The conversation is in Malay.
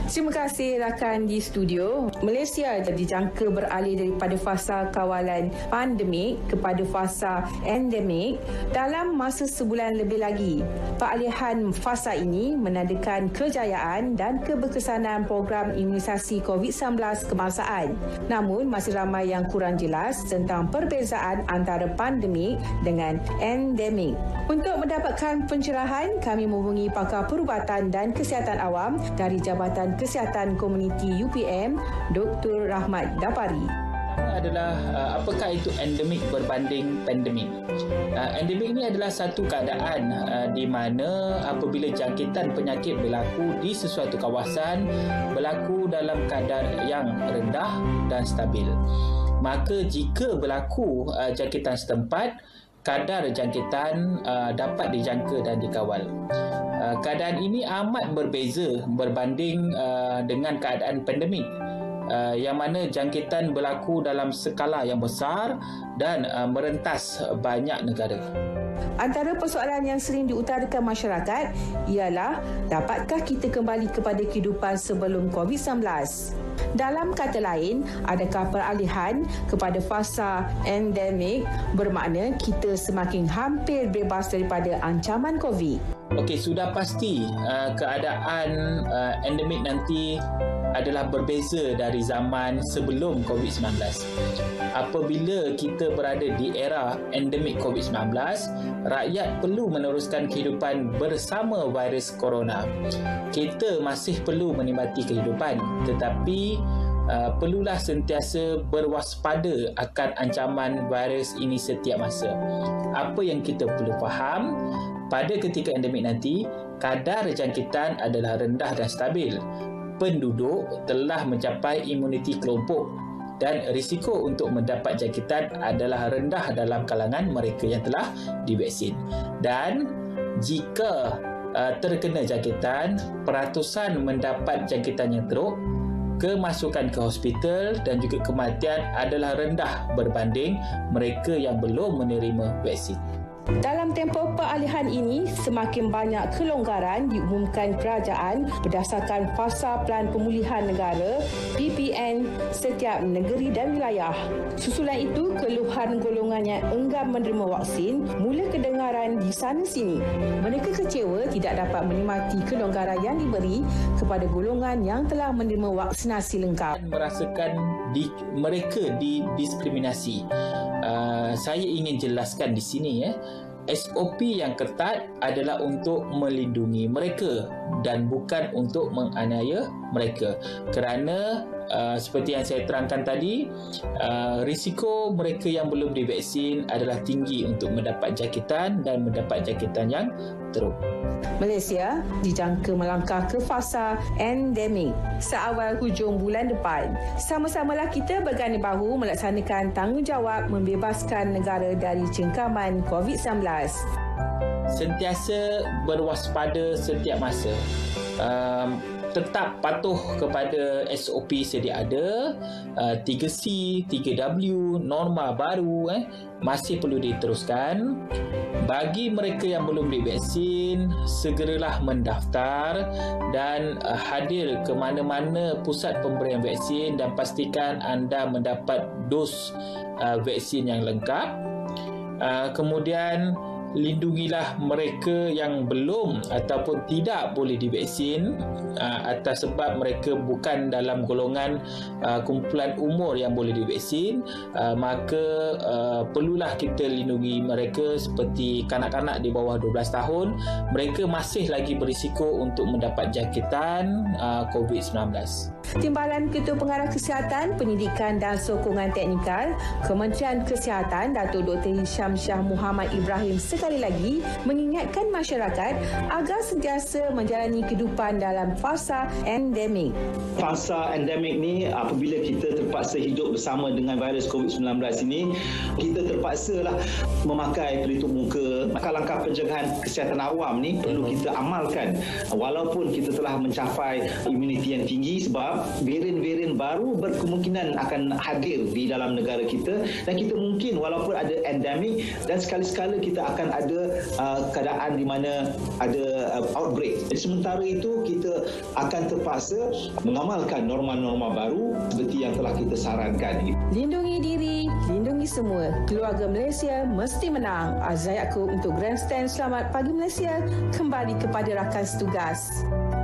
Terima kasih rakan di studio. Malaysia dijangka beralih daripada fasa kawalan pandemik kepada fasa endemik dalam masa sebulan lebih lagi. Peralihan fasa ini menandakan kejayaan dan keberkesanan program imunisasi COVID-19 kebangsaan. Namun, masih ramai yang kurang jelas tentang perbezaan antara pandemik dengan endemik. Untuk mendapatkan pencerahan, kami menghubungi pakar perubatan dan kesihatan awam dari Jabatan Kesihatan Komuniti UPM, Dr. Rahmat Dapari. Adalah apakah itu endemik berbanding pandemik. Endemik ini adalah satu keadaan di mana apabila jangkitan penyakit berlaku di sesuatu kawasan berlaku dalam kadar yang rendah dan stabil. Maka jika berlaku jangkitan setempat, kadar jangkitan dapat dijangka dan dikawal. Keadaan ini amat berbeza berbanding dengan keadaan pandemik, yang mana jangkitan berlaku dalam skala yang besar dan merentas banyak negara. Antara persoalan yang sering diutarakan masyarakat ialah dapatkah kita kembali kepada kehidupan sebelum COVID-19? Dalam kata lain, adakah peralihan kepada fasa endemik bermakna kita semakin hampir bebas daripada ancaman COVID? Okey, sudah pasti keadaan endemik nanti adalah berbeza dari zaman sebelum COVID-19. Apabila kita berada di era endemik COVID-19, rakyat perlu meneruskan kehidupan bersama virus corona. Kita masih perlu menikmati kehidupan, tetapi perlulah sentiasa berwaspada akan ancaman virus ini setiap masa. Apa yang kita perlu faham, pada ketika endemik nanti, kadar jangkitan adalah rendah dan stabil. Penduduk telah mencapai imuniti kelompok dan risiko untuk mendapat jangkitan adalah rendah dalam kalangan mereka yang telah divaksin. Dan jika terkena jangkitan, peratusan mendapat jangkitan yang teruk, kemasukan ke hospital dan juga kematian adalah rendah berbanding mereka yang belum menerima vaksin. Dalam tempoh peralihan ini, semakin banyak kelonggaran diumumkan kerajaan berdasarkan Fasa Pelan Pemulihan Negara PPN setiap negeri dan wilayah. Susulan itu, keluhan golongan yang enggan menerima vaksin mula kedengaran di sana-sini. Mereka kecewa tidak dapat menikmati kelonggaran yang diberi kepada golongan yang telah menerima vaksinasi lengkap. Merasakan mereka didiskriminasi. Saya ingin jelaskan di sini SOP yang ketat adalah untuk melindungi mereka dan bukan untuk menganiaya mereka. Kerana seperti yang saya terangkan tadi, risiko mereka yang belum divaksin adalah tinggi untuk mendapat jangkitan dan mendapat jangkitan yang teruk. Malaysia dijangka melangkah ke fasa endemik seawal hujung bulan depan. Sama-samalah kita berganding bahu melaksanakan tanggungjawab membebaskan negara dari cengkaman COVID-19. Sentiasa berwaspada setiap masa. Tetap patuh kepada SOP sedia ada, 3C, 3W, norma baru masih perlu diteruskan. Bagi mereka yang belum divaksin, segeralah mendaftar dan hadir ke mana-mana pusat pemberian vaksin dan pastikan anda mendapat dos vaksin yang lengkap. Kemudian lindungilah mereka yang belum ataupun tidak boleh divaksin atas sebab mereka bukan dalam golongan kumpulan umur yang boleh divaksin, maka perlulah kita lindungi mereka seperti kanak-kanak di bawah 12 tahun. Mereka masih lagi berisiko untuk mendapat jangkitan COVID-19. Timbalan Ketua Pengarah Kesihatan, Pendidikan dan Sokongan Teknikal Kementerian Kesihatan Datuk Dr. Hisham Shah Muhammad Ibrahim sekali lagi mengingatkan masyarakat agar sentiasa menjalani kehidupan dalam fasa endemik. Fasa endemik ni apabila kita terpaksa hidup bersama dengan virus COVID-19 ini, kita terpaksalah memakai pelitup muka. Langkah-langkah pencegahan kesihatan awam ni perlu kita amalkan walaupun kita telah mencapai imuniti yang tinggi, sebab varian-varian baru berkemungkinan akan hadir di dalam negara kita dan kita mungkin walaupun ada endemik dan sekali-sekala kita akan ada keadaan di mana ada outbreak. Jadi sementara itu kita akan terpaksa mengamalkan norma-norma baru seperti yang telah kita sarankan. Lindungi diri, lindungi semua. Keluarga Malaysia mesti menang. Azhar Yaakob untuk Grandstand Selamat Pagi Malaysia kembali kepada rakan setugas.